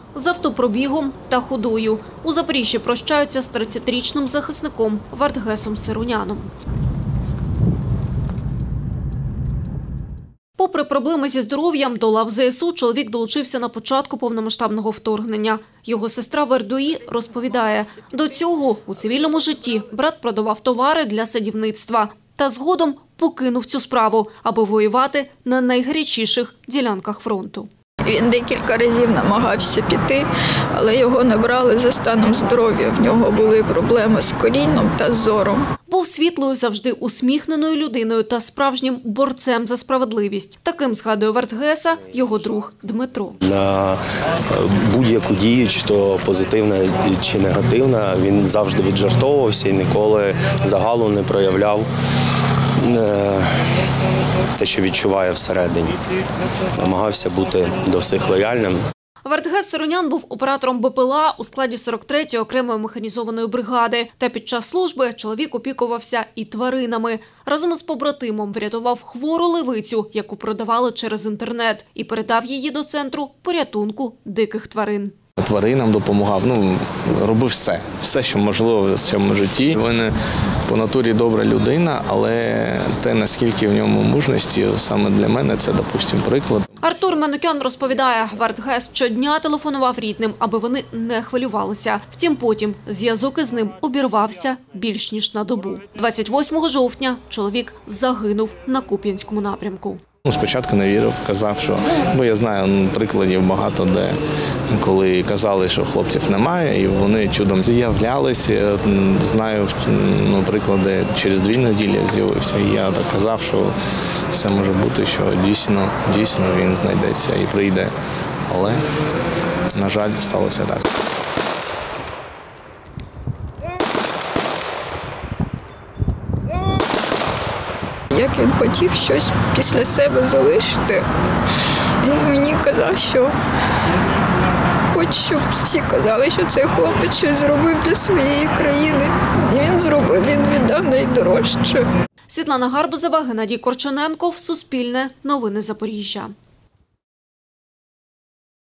з автопробігом та ходою. У Запоріжжі прощаються з 30-річним захисником Вартгесом Сироняном. Попри проблеми зі здоров'ям, до лав ЗСУ чоловік долучився на початку повномасштабного вторгнення. Його сестра Вердуї розповідає, до цього у цивільному житті брат продавав товари для садівництва та згодом покинув цю справу, аби воювати на найгарячіших ділянках фронту. Він декілька разів намагався піти, але його не брали за станом здоров'я. В нього були проблеми з коліном та зором. Був світлою, завжди усміхненою людиною та справжнім борцем за справедливість. Таким, згадує Вартгеса, його друг Дмитро. На будь-яку дію, чи то позитивна, чи негативна, він завжди віджартовувався і ніколи загалу не проявляв те, що відчуває всередині. Намагався бути до всіх лояльним. Вартгес Сиронян був оператором БПЛА у складі 43-ї окремої механізованої бригади. Та під час служби чоловік опікувався і тваринами. Разом із побратимом врятував хвору левицю, яку продавали через інтернет, і передав її до центру порятунку диких тварин. Тваринам допомагав, робив все, що можливо в цьому житті. Він по натурі добра людина, але те, наскільки в ньому мужності, саме для мене це, допустимо, приклад. Артур Манукян розповідає, Вартгес щодня телефонував рідним, аби вони не хвилювалися. Втім, потім зв'язок із ним обірвався більш ніж на добу. 28 жовтня чоловік загинув на Куп'янському напрямку. Спочатку не вірив, казав, що, бо я знаю прикладів багато де, коли казали, що хлопців немає, і вони чудом з'являлися. Знаю приклади, через 2 неділі з'явився, і я так казав, що все може бути, що дійсно він знайдеться і прийде. Але, на жаль, сталося так. Як він хотів щось після себе залишити, він мені казав, що хоч щоб всі казали, що цей хлопець щось зробив для своєї країни. І він зробив, він віддав найдорожче. Світлана Гарбузова, Геннадій Корчененков, Суспільне, Новини Запоріжжя.